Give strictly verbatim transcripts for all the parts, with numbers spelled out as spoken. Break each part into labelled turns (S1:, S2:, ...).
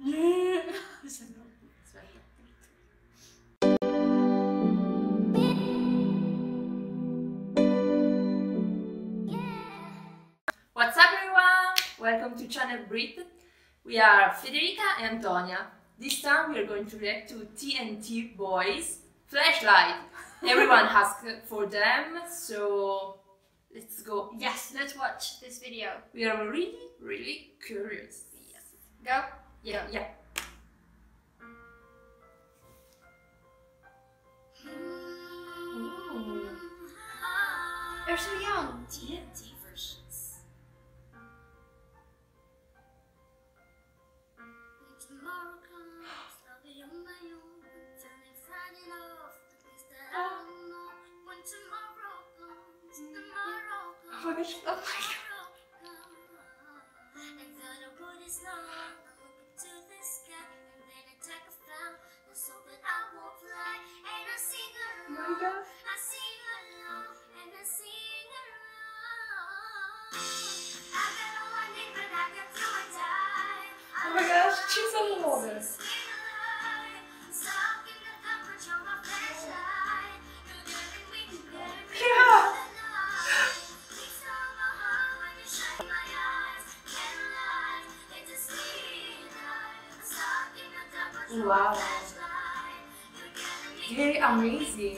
S1: What's up everyone? Welcome to Channel Brit. We are Federica and Antonia. This time we are going to react to T N T Boys Flashlight. Everyone asked for them, so let's go.
S2: Yes, let's watch this video.
S1: We are really, really curious.
S2: Yes. Go?
S1: Yeah, yeah. Ooh.
S2: They're so young.
S3: T N T versions. Tomorrow comes, I'll be on my own. Turning Friday off, the things that I don't know. When tomorrow comes, tomorrow comes.
S1: Oh my gosh, oh my god.
S3: And then I put it snow, I look up to the sky, and then I take a fell. There's something I won't fly, and I sing along.
S1: Oh my god.
S3: I sing along, and I sing along. I got all I need, but I got through and die.
S1: Oh my gosh, she's a mother. Yeah. Wow. Very amazing.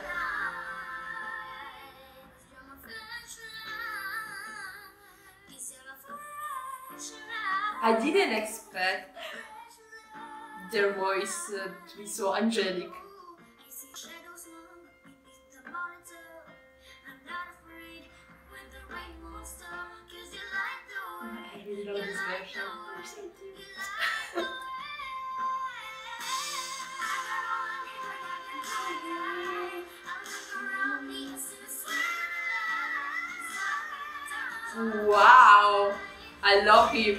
S1: I didn't expect their voice uh, to be so angelic. I really love this version. Wow, I love him.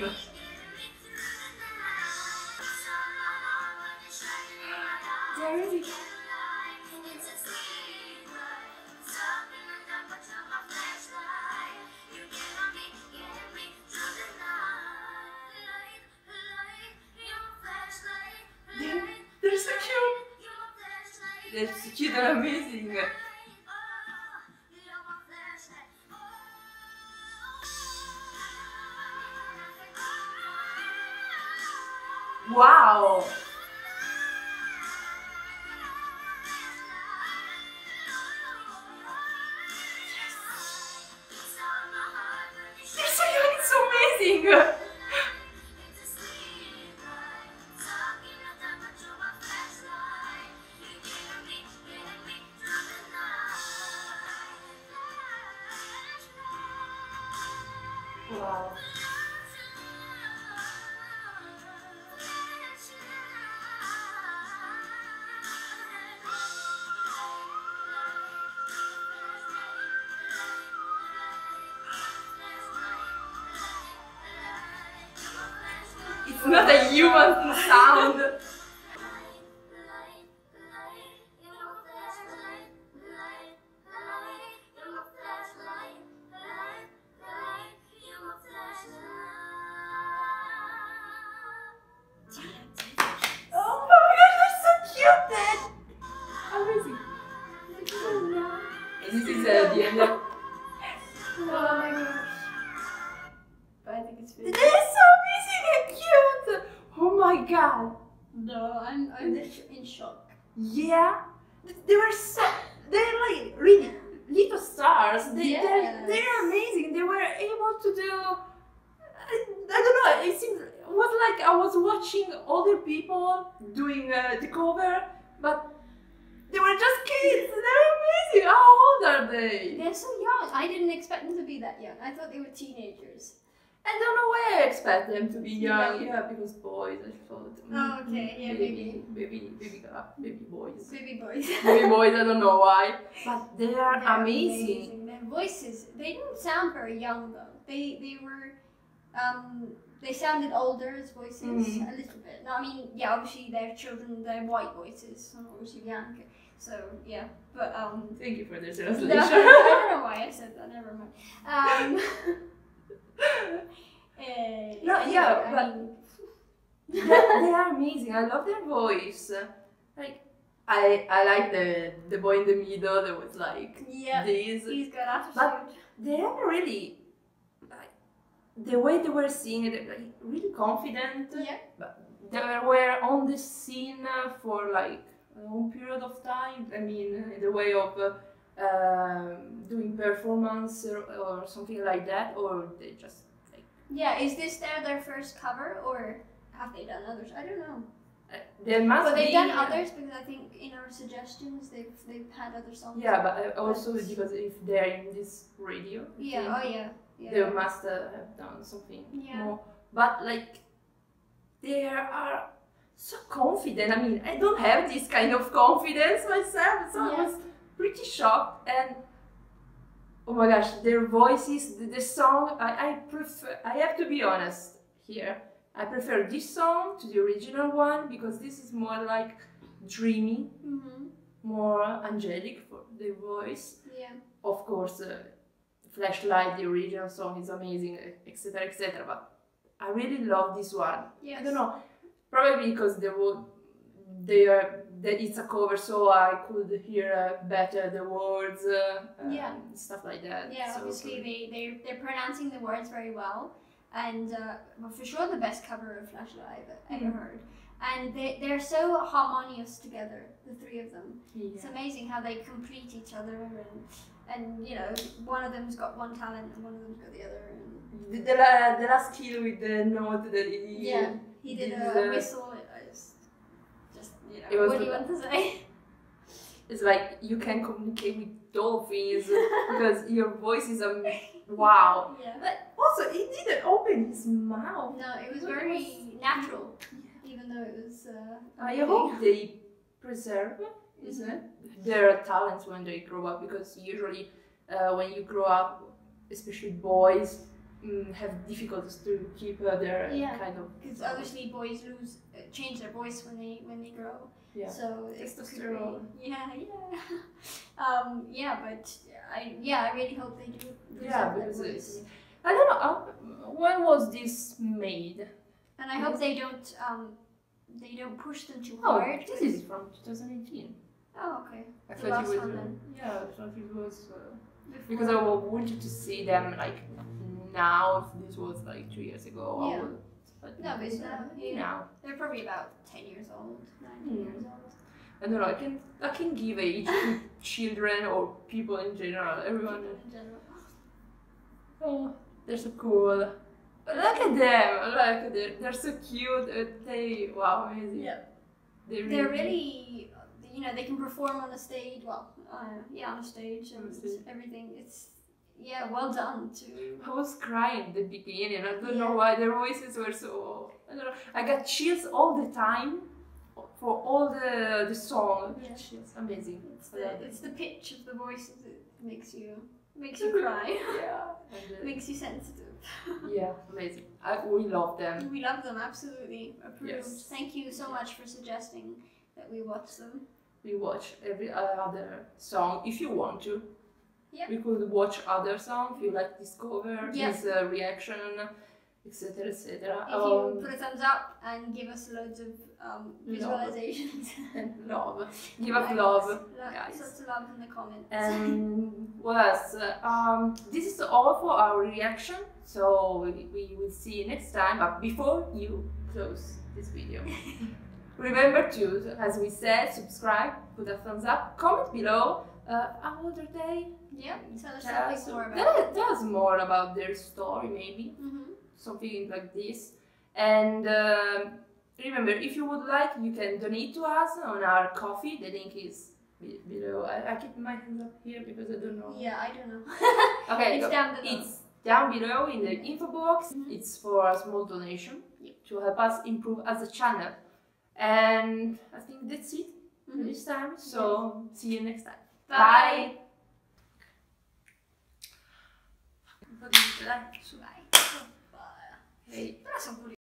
S1: They're really... They're, they're so cute. They're so cute and amazing. Wow! They're so young, it's so amazing! Wow. It's not a human sound. Oh my gosh, they're so cute! Then. Amazing. And this is uh, the end of...
S2: Oh my gosh. But I think it's
S1: They're
S2: really...
S1: so amazing and cute! Oh my god!
S2: No, I'm, I'm in shock.
S1: Yeah, they were so, they're like really little stars. They,
S2: Yes.
S1: they're, they're amazing. They were able to do, I, I don't know, it seems, it was like I was watching older people doing uh, the cover, but they were just kids. They're amazing. How old are they?
S2: They're so young. I didn't expect them to be that young. I thought they were teenagers.
S1: I don't know why I expect them to be young.
S2: Yeah.
S1: Yeah, because boys, I thought.
S2: Oh, okay, yeah,
S1: maybe. Baby, baby, baby boys.
S2: Baby boys.
S1: Baby boys, I don't know why. But they are
S2: They're
S1: amazing.
S2: Their voices, they didn't sound very young though. They they were, um, they sounded older as voices
S1: Mhm.
S2: a little bit. No, I mean, yeah, obviously they're children, they're white voices, so obviously young. So yeah, but um.
S1: Thank you for the
S2: No,
S1: translation.
S2: I don't know why I said that. Never mind. Um. uh,
S1: No, yeah,
S2: I
S1: but
S2: mean,
S1: they, they are amazing. I love their voice. Like, I I like the the boy in the middle that was like
S2: Yeah,
S1: this.
S2: he's got attitude.
S1: But they are really like the way they were singing it, like really confident.
S2: Yeah.
S1: But they were on the scene uh, for like a long period of time. I mean, in the way of uh, um, doing performance or, or something like that, or they just like
S2: Yeah, is this their, their first cover or have they done others? I don't know.
S1: uh, there must
S2: But they've
S1: be
S2: done
S1: uh,
S2: others because I think in our suggestions they've they've had other songs.
S1: Yeah, but uh, also because if they're in this radio, I
S2: Yeah,
S1: think,
S2: oh yeah. Yeah.
S1: they must uh, have done something
S2: Yeah.
S1: more. But like, they are so confident. I mean, I don't have this kind of confidence myself, so I
S2: Yeah.
S1: was pretty shocked. And oh my gosh, their voices, the, the song. I, I prefer. I have to be honest here. I prefer this song to the original one because this is more like dreamy,
S2: Mm-hmm.
S1: more angelic for the voice.
S2: Yeah.
S1: Of course, uh, Flashlight, the original song, is amazing, et cetera, et cetera. But I really love this one.
S2: Yes.
S1: I don't know, probably because they were, they are, that it's a cover, so I could hear uh, better the words, uh,
S2: Yeah.
S1: and stuff like that.
S2: Yeah,
S1: So,
S2: obviously they they they're pronouncing the words very well, and uh, well, for sure the best cover of Flashlight I've ever
S1: Mm.
S2: heard. And they they're so harmonious together, the three of them.
S1: yeah.
S2: It's amazing how they complete each other, and and you know one of them's got one talent and one of them's got the other. And
S1: The, the, la- the last kill with the note that he,
S2: yeah, he did
S1: this,
S2: a, a
S1: uh,
S2: whistle. It was just you
S1: It
S2: know
S1: was
S2: what do you
S1: the-
S2: want to say?
S1: It's like you can communicate with dolphins because your voice is a wow.
S2: Yeah.
S1: But also, he didn't open his mouth.
S2: No, it was
S1: It
S2: very
S1: was-
S2: natural, even though it was. Uh,
S1: I
S2: amazing.
S1: hope they preserve, isn't it, their talents when they grow up, because usually uh, when you grow up, especially boys, mm, have difficulties to keep uh, their
S2: Yeah.
S1: kind of.
S2: Because obviously boys lose, uh, change their voice when they when they grow.
S1: Yeah.
S2: So it's could be-
S1: Testosterone.
S2: Yeah, yeah. um, yeah, but I yeah I really hope they do.
S1: Yeah,
S2: preserve their
S1: because
S2: voice.
S1: it's, I don't know, uh, when was this made?
S2: And I hope they don't um they don't push them too
S1: Oh,
S2: hard.
S1: this is from twenty eighteen.
S2: Oh, okay.
S1: I
S2: The
S1: thought
S2: last
S1: it was.
S2: one
S1: uh,
S2: then.
S1: yeah, I thought it was. Uh,
S2: Before-
S1: because I wa- wanted to see them like now. If this was like two years ago, I
S2: Yeah.
S1: would. But
S2: No, but it's
S1: uh,
S2: now, yeah.
S1: now.
S2: They're probably about ten years old, nine
S1: Hmm.
S2: years old.
S1: I don't know. I can I can give age to children or people in general. Everyone.
S2: People in general.
S1: Oh, they're so cool. Look at them. Look at them. They're so cute. Uh, They wow, amazing.
S2: Yeah.
S1: They
S2: They're really, you know, they can perform on a stage. Well, uh, yeah, on a stage
S1: On a
S2: and
S1: stage.
S2: everything. It's yeah, well done to.
S1: I was crying at the beginning. I don't
S2: Yeah.
S1: know why their voices were so. I don't know. I got chills all the time for all the the song.
S2: Yeah.
S1: Chills, amazing.
S2: It's
S1: I
S2: the
S1: love it.
S2: it's the pitch of the voices that makes you makes you cry,
S1: Yeah. And, uh,
S2: makes you sensitive.
S1: yeah, amazing. I, we love them.
S2: We love them, absolutely approved.
S1: Yes.
S2: Thank you so much for suggesting that we watch them.
S1: We watch every other song if you want to.
S2: Yeah.
S1: We could watch other songs if you like this cover,
S2: Yeah.
S1: this uh, reaction, et cetera, et cetera.
S2: If you put a thumbs up and give us loads of um,
S1: Love.
S2: visualizations.
S1: and love. Give us
S2: Likes,
S1: love,
S2: lo-
S1: guys.
S2: Lots of love in the comments.
S1: And what else? Uh, Um, this is all for our reaction. So we, we will see you next time. But before you close this video, remember to, as we said, subscribe, put a thumbs up, comment below. Uh, how old are they?
S2: yeah, tell us
S1: Tell us,
S2: something more about
S1: tell,
S2: it.
S1: tell us more about their story, maybe
S2: Mm-hmm.
S1: something like this. And um remember, if you would like, you can donate to us on our coffee. The link is be- below. I, I keep my hands up here because I don't know.
S2: Yeah, I don't know.
S1: Okay,
S2: It's
S1: go-
S2: down below.
S1: It's down below in the info box.
S2: Mhm.
S1: It's for a small donation
S2: Yeah.
S1: to help us improve as a channel. And I think that's it for
S2: Mhm.
S1: this time. So see you next time.
S2: Bye.
S1: Un po' di- dai, su.
S2: Bye.
S1: Hey.
S2: Però sono curiosa.